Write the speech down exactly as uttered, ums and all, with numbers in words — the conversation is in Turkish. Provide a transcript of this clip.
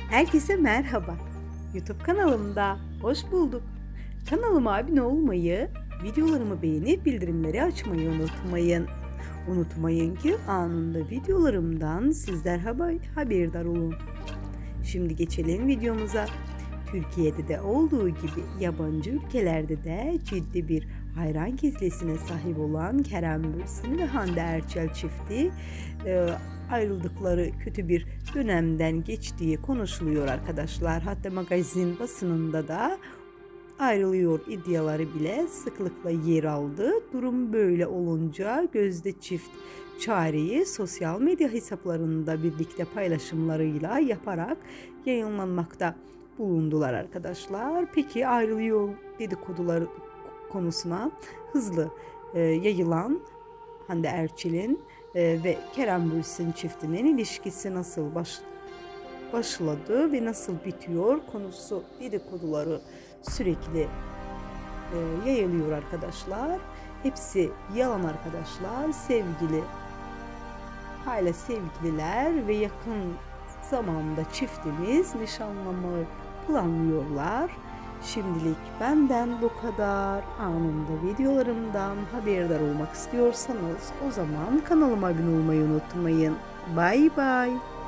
Herkese merhaba. YouTube kanalımda hoş bulduk. Kanalıma abone olmayı, videolarımı beğenip bildirimleri açmayı unutmayın. Unutmayın ki anında videolarımdan sizler haber, haberdar olun. Şimdi geçelim videomuza. Türkiye'de de olduğu gibi yabancı ülkelerde de ciddi bir hayran kitlesine sahip olan Kerem Bürsin ve Hande Erçel çifti e, ayrıldıkları kötü bir dönemden geçtiği konuşuluyor arkadaşlar. Hatta magazin basınında da ayrılıyor iddiaları bile sıklıkla yer aldı. Durum böyle olunca Gözde çift çareyi sosyal medya hesaplarında birlikte paylaşımlarıyla yaparak yayınlanmakta bulundular arkadaşlar. Peki ayrılıyor dedikodular konusuna hızlı e, yayılan Hande Erçel'in e, ve Kerem Bürsin çiftinin ilişkisi nasıl baş, başladı ve nasıl bitiyor konusu dedikoduları sürekli e, yayılıyor arkadaşlar. Hepsi yalan arkadaşlar. Sevgili hala sevgililer ve yakın zamanda çiftimiz nişanlamayı planlıyorlar. Şimdilik benden bu kadar. Anında videolarımdan haberdar olmak istiyorsanız o zaman kanalıma abone olmayı unutmayın. Bay bay.